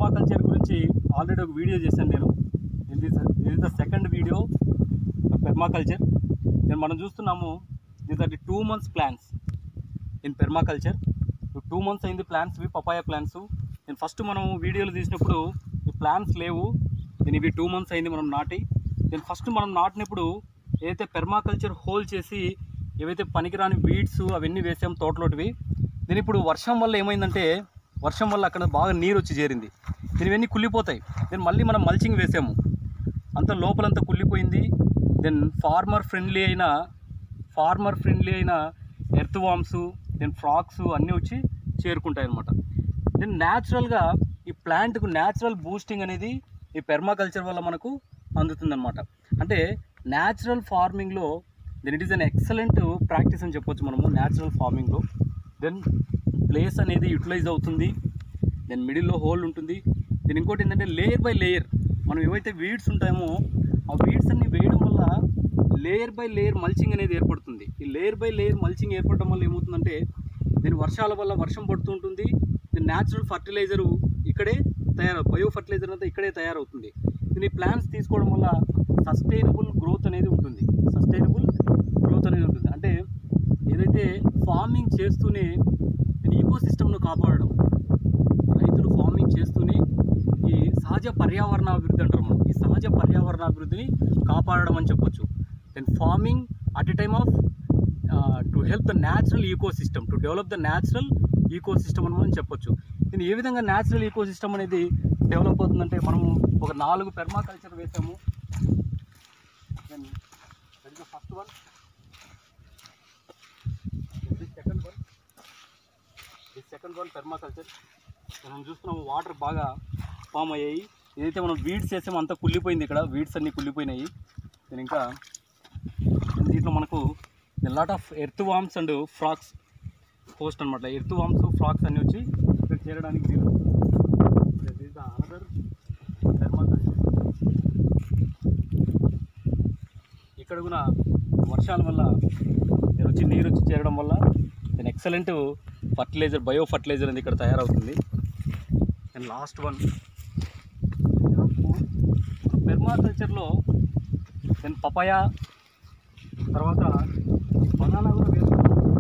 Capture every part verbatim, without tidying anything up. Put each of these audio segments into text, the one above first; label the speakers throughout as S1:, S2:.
S1: Permaculture గురించి already ఒక video చేశాను నేను. ఇది ఇది ద సెకండ్ వీడియో పెర్మాకల్చర్. నేను మనం చూస్తున్నాము these are the two months plans in permaculture. Two months అయింది ప్లాన్స్, ఇవి పపాయ ప్లాన్స్. నేను ఫస్ట్ మనం వీడియోలు తీసినప్పుడు ఈ ప్లాన్స్ లేవు, నేను ఇవి టూ మంత్స్ అయింది మనం నాటి. నేను ఫస్ట్ మనం నాటినప్పుడు ఏదైతే పెర్మాకల్చర్ హోల్ చేసి ఏవైతే పనికిరాని వీడ్స్ అవన్నీ వేసాము తోటలోటివి. నేను ఇప్పుడు వర్షం వల్ల ఏమైందంటే, వర్షం వల్ల అక్కడ బాగా నీరు వచ్చి చేరింది, దీని ఇవన్నీ కుళ్ళిపోతాయి. దెన్ మళ్ళీ మనం మల్చింగ్ వేసాము, అంత లోపలంతా కుళ్ళిపోయింది. దెన్ ఫార్మర్ ఫ్రెండ్లీ అయిన ఫార్మర్ ఫ్రెండ్లీ అయిన ఎర్త్ వామ్స్, దెన్ ఫ్రాక్స్ అన్నీ వచ్చి చేరుకుంటాయి అన్నమాట. దెన్ న్యాచురల్గా ఈ ప్లాంట్కు న్యాచురల్ బూస్టింగ్ అనేది ఈ పెర్మాకల్చర్ వల్ల మనకు అందుతుందన్నమాట. అంటే న్యాచురల్ ఫార్మింగ్లో then it is an excellent practice అని చెప్పొచ్చు మనము న్యాచురల్ ఫార్మింగ్లో. దెన్ ప్లేస్ అనేది యూటిలైజ్ అవుతుంది, దెన్ మిడిల్లో హోల్ ఉంటుంది. దెన్ ఇంకోటి ఏంటంటే లేయర్ బై లేయర్ మనం ఏవైతే వీడ్స్ ఉంటామో ఆ వీడ్స్ అన్ని వేయడం వల్ల లేయర్ బై లేయర్ మల్చింగ్ అనేది ఏర్పడుతుంది. ఈ లేయర్ బై లేయర్ మల్చింగ్ ఏర్పడడం వల్ల ఏమవుతుందంటే, దీని వర్షాల వల్ల వర్షం పడుతూ ఉంటుంది, దీని న్యాచురల్ ఫర్టిలైజరు ఇక్కడే తయారు బయో ఫర్టిలైజర్ అంతా ఇక్కడే తయారవుతుంది. దీని ప్లాంట్స్ తీసుకోవడం వల్ల సస్టైనబుల్ గ్రోత్ అనేది ఉంటుంది సస్టైనబుల్ గ్రోత్ అనేది ఉంటుంది అంటే ఏదైతే ఫార్మింగ్ చేస్తూనే దీని ఈకో సిస్టమ్ను కాపాడడం, రైతులు ఫార్మింగ్ చేస్తూనే ఈ సహజ పర్యావరణ అభివృద్ధి అంటారు మనం, ఈ సహజ పర్యావరణ అభివృద్ధిని కాపాడడం అని చెప్పొచ్చు. Then farming at a time of to help the natural ecosystem, to develop the natural ecosystem అని మనం చెప్పొచ్చు. దీన్ని ఏ విధంగా న్యాచురల్ ఈకో సిస్టమ్ అనేది డెవలప్ అవుతుందంటే, మనము ఒక నాలుగు పెర్మాకల్చర్ వేసాము. Then that is the first one, second one this second one permaculture. మనం చూస్తున్నాము వాటర్ బాగా ఫామ్ అయ్యాయి. ఏదైతే మనం వీడ్స్ వేసామో అంతా కుళ్ళిపోయింది, ఇక్కడ వీడ్స్ అన్నీ కుళ్ళిపోయినాయి. నేను ఇంకా దీంట్లో మనకు lot of earthworms and frogs post అనమాట. ఎర్త్ వామ్స్ ఫ్రాక్స్ అన్నీ వచ్చి ఇక్కడ చేరడానికి వీలు. Another permaculture. ఇక్కడ కూడా వర్షాల వల్ల నేను వచ్చి నీరు వచ్చి చేరడం వల్ల నేను ఎక్సలెంట్ ఫర్టిలైజర్ బయో ఫర్టిలైజర్ అనేది ఇక్కడ తయారవుతుంది. అండ్ లాస్ట్ వన్ పెర్మాకల్చర్లో దెన్ పపాయ, తర్వాత బనానా కూడా వేస్తున్నాం.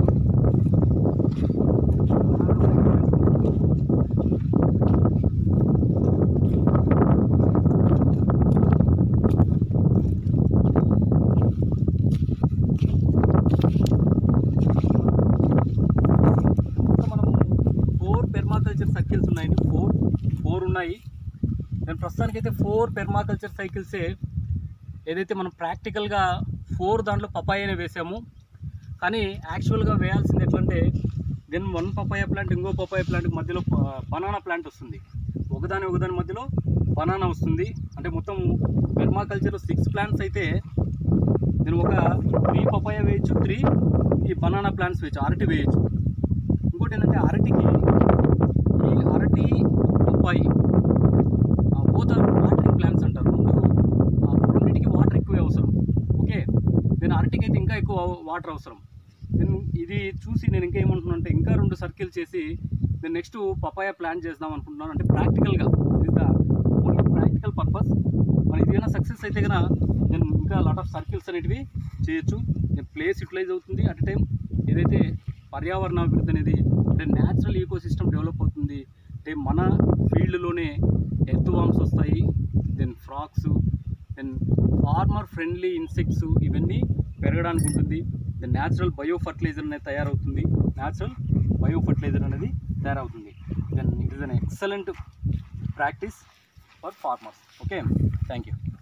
S1: మనము ఫోర్ పెర్మాకల్చర్ సర్కిల్స్ ఉన్నాయండి, ఫోర్ ఫోర్ ఉన్నాయి. నేను ప్రస్తుతానికైతే ఫోర్ పెర్మాకల్చర్ సైకిల్సే ఏదైతే మనం ప్రాక్టికల్గా ఫోర్ దాంట్లో పపాయనే వేసాము. కానీ యాక్చువల్గా వేయాల్సింది ఎట్లంటే, దెన్ వన్ పపాయ ప్లాంట్ ఇంకో పపాయ ప్లాంట్ మధ్యలో బనానా ప్లాంట్ వస్తుంది, ఒకదాని ఒకదాని మధ్యలో బనానా వస్తుంది. అంటే మొత్తం పెర్మాకల్చర్ సిక్స్ ప్లాంట్స్ అయితే నేను ఒక త్రీ పపాయ వేయచ్చు, త్రీ ఈ బనానా ప్లాంట్స్ వేయచ్చు, అరటి వేయచ్చు. ఇంకోటి ఏంటంటే అరటికి ఈ అరటి papaya both are watering plants అంటారు. రెండు రెండింటికి వాటర్ ఎక్కువ అవసరం. ఓకే, నేను అరటికి అయితే ఇంకా ఎక్కువ వాటర్ అవసరం. నేను ఇది చూసి నేను ఇంకా ఏమంటున్నాను అంటే, ఇంకా రెండు సర్కిల్ చేసి నేను నెక్స్ట్ పపాయ ప్లాన్ చేద్దాం అనుకుంటున్నాను. అంటే ప్రాక్టికల్గా is the only practical purpose. మన ఇదేమైనా సక్సెస్ అయితే కనుక నేను ఇంకా లాట్ ఆఫ్ సర్కిల్స్ అనేటివి చేయొచ్చు. నేను ప్లేస్ యూటిలైజ్ అవుతుంది, అట్ టైం ఏదైతే పర్యావరణ అభివృద్ధి అనేది అంటే న్యాచురల్ ఈకో సిస్టమ్ డెవలప్ అవుతుంది. అంటే మన ఫీల్డ్లోనే ఎర్త్ వామ్స్ వస్తాయి, then frogs, then farmer friendly insects ఇవన్నీ పెరగడానికి ఉంటుంది. దెన్ న్యాచురల్ బయో ఫర్టిలైజర్ అనేది తయారవుతుంది న్యాచురల్ బయో ఫర్టిలైజర్ అనేది తయారవుతుంది then it is an excellent practice for farmers. Okay, thank you.